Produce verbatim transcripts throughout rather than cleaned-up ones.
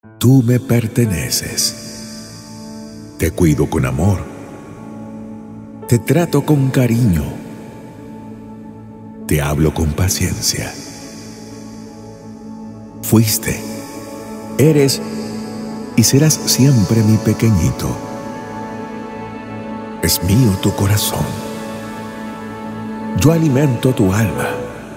Tú me perteneces. Te cuido con amor. Te trato con cariño. Te hablo con paciencia. Fuiste, eres y serás siempre mi pequeñito. Es mío tu corazón. Yo alimento tu alma.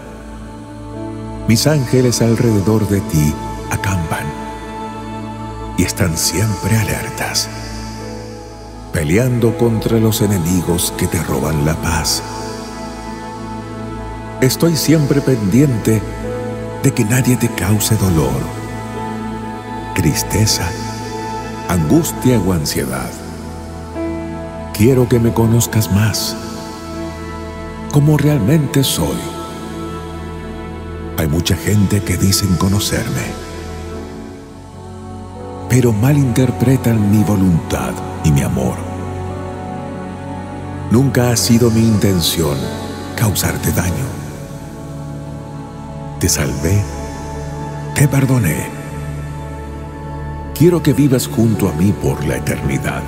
Mis ángeles alrededor de ti acampan y están siempre alertas, peleando contra los enemigos que te roban la paz. Estoy siempre pendiente de que nadie te cause dolor, tristeza, angustia o ansiedad. Quiero que me conozcas más, como realmente soy. Hay mucha gente que dicen conocerme, pero malinterpretan mi voluntad y mi amor. Nunca ha sido mi intención causarte daño. Te salvé, te perdoné. Quiero que vivas junto a mí por la eternidad.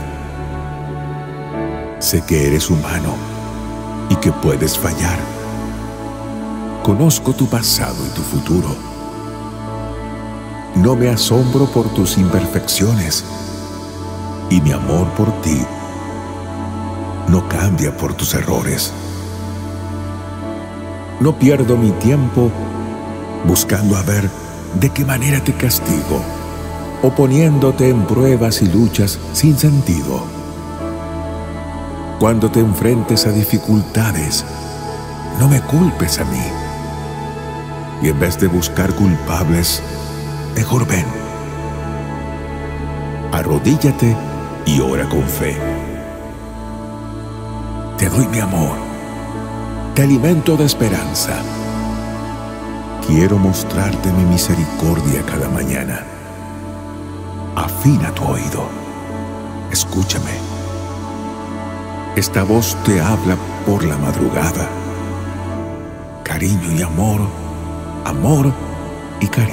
Sé que eres humano y que puedes fallar. Conozco tu pasado y tu futuro. No me asombro por tus imperfecciones y mi amor por ti no cambia por tus errores. No pierdo mi tiempo buscando a ver de qué manera te castigo o poniéndote en pruebas y luchas sin sentido. Cuando te enfrentes a dificultades, no me culpes a mí. Y en vez de buscar culpables, mejor ven. Arrodíllate y ora con fe. Te doy mi amor. Te alimento de esperanza. Quiero mostrarte mi misericordia cada mañana. Afina tu oído. Escúchame. Esta voz te habla por la madrugada. Cariño y amor, amor y cariño.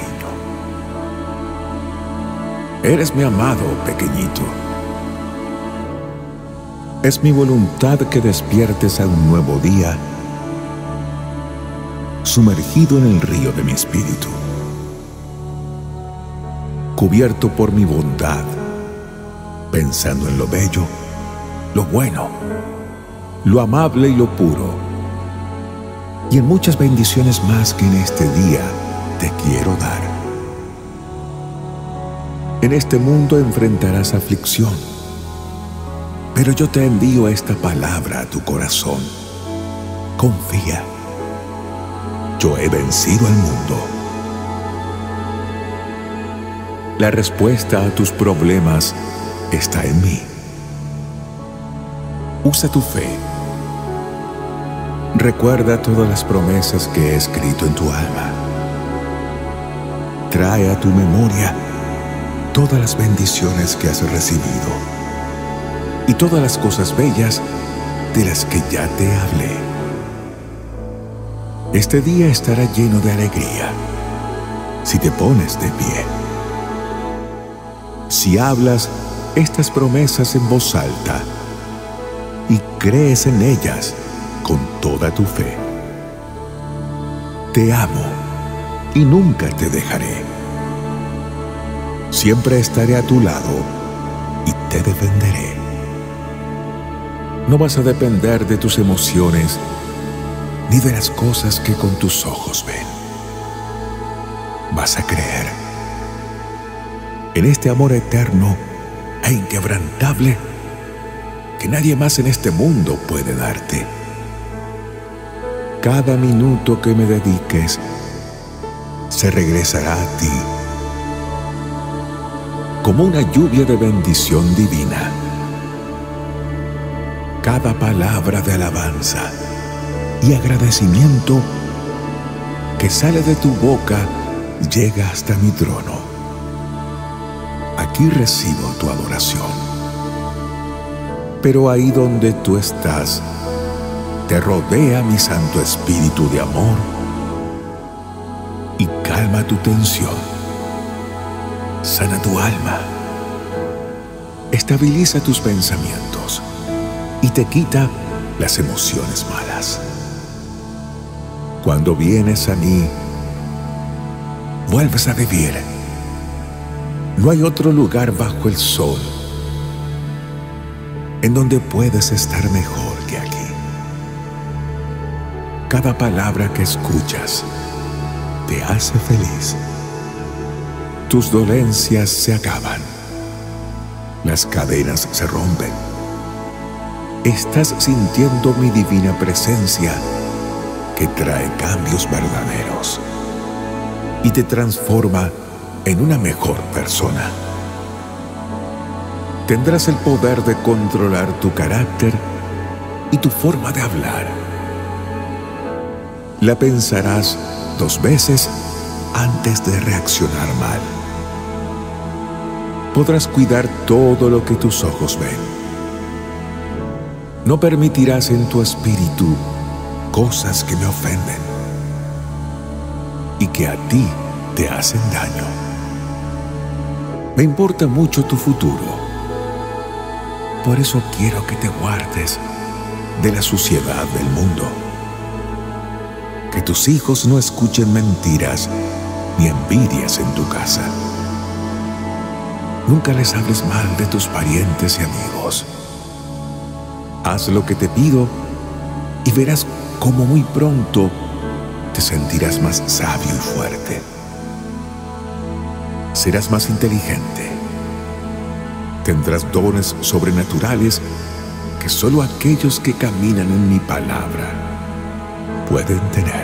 Eres mi amado pequeñito. Es mi voluntad que despiertes a un nuevo día, sumergido en el río de mi espíritu, cubierto por mi bondad, pensando en lo bello, lo bueno, lo amable y lo puro, y en muchas bendiciones más que en este día te quiero dar. En este mundo enfrentarás aflicción, pero yo te envío esta palabra a tu corazón. Confía. Yo he vencido al mundo. La respuesta a tus problemas está en mí. Usa tu fe. Recuerda todas las promesas que he escrito en tu alma. Trae a tu memoria todas las bendiciones que has recibido y todas las cosas bellas de las que ya te hablé. Este día estará lleno de alegría si te pones de pie. Si hablas estas promesas en voz alta y crees en ellas con toda tu fe. Te amo y nunca te dejaré. Siempre estaré a tu lado y te defenderé. No vas a depender de tus emociones ni de las cosas que con tus ojos ven. Vas a creer en este amor eterno e inquebrantable que nadie más en este mundo puede darte. Cada minuto que me dediques se regresará a ti como una lluvia de bendición divina. Cada palabra de alabanza y agradecimiento que sale de tu boca llega hasta mi trono. Aquí recibo tu adoración. Pero ahí donde tú estás, te rodea mi Santo Espíritu de amor y calma tu tensión. sana tu alma, estabiliza tus pensamientos y te quita las emociones malas. Cuando vienes a mí, vuelves a vivir. No hay otro lugar bajo el sol en donde puedes estar mejor que aquí. Cada palabra que escuchas te hace feliz. Tus dolencias se acaban. Las cadenas se rompen. Estás sintiendo mi divina presencia que trae cambios verdaderos y te transforma en una mejor persona. Tendrás el poder de controlar tu carácter y tu forma de hablar. La pensarás dos veces antes de reaccionar mal. Podrás cuidar todo lo que tus ojos ven. No permitirás en tu espíritu cosas que me ofenden y que a ti te hacen daño. Me importa mucho tu futuro. Por eso quiero que te guardes de la suciedad del mundo. Que tus hijos no escuchen mentiras ni envidias en tu casa. Nunca les hables mal de tus parientes y amigos. Haz lo que te pido y verás cómo muy pronto te sentirás más sabio y fuerte. Serás más inteligente. Tendrás dones sobrenaturales que solo aquellos que caminan en mi palabra pueden tener.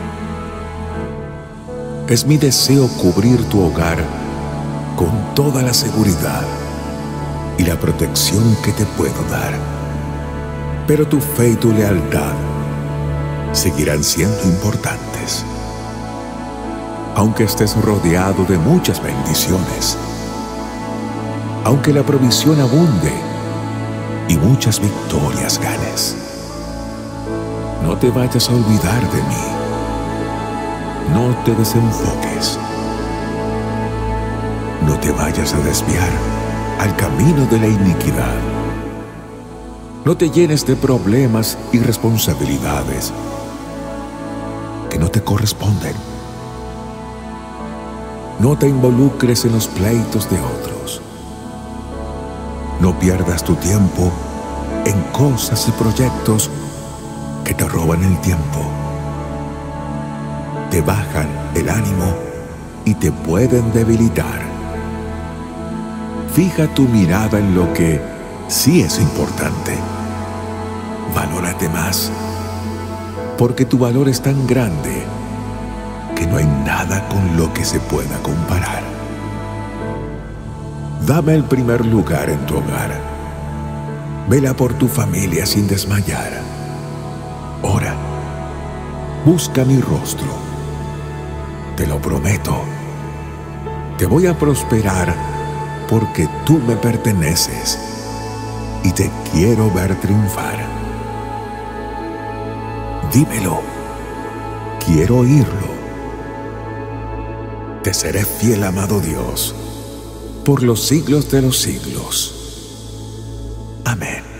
Es mi deseo cubrir tu hogar con toda la seguridad y la protección que te puedo dar. Pero tu fe y tu lealtad seguirán siendo importantes. Aunque estés rodeado de muchas bendiciones, aunque la provisión abunde y muchas victorias ganes, no te vayas a olvidar de mí. No te desenfoques. No te vayas a desviar al camino de la iniquidad. No te llenes de problemas y responsabilidades que no te corresponden. No te involucres en los pleitos de otros. No pierdas tu tiempo en cosas y proyectos que te roban el tiempo, te bajan el ánimo y te pueden debilitar. Fija tu mirada en lo que sí es importante. Valórate más, porque tu valor es tan grande que no hay nada con lo que se pueda comparar. Dame el primer lugar en tu hogar. Vela por tu familia sin desmayar. Ora, busca mi rostro. Te lo prometo. Te voy a prosperar porque tú me perteneces y te quiero ver triunfar. Dímelo. Quiero oírlo. Te seré fiel, amado Dios, por los siglos de los siglos. Amén.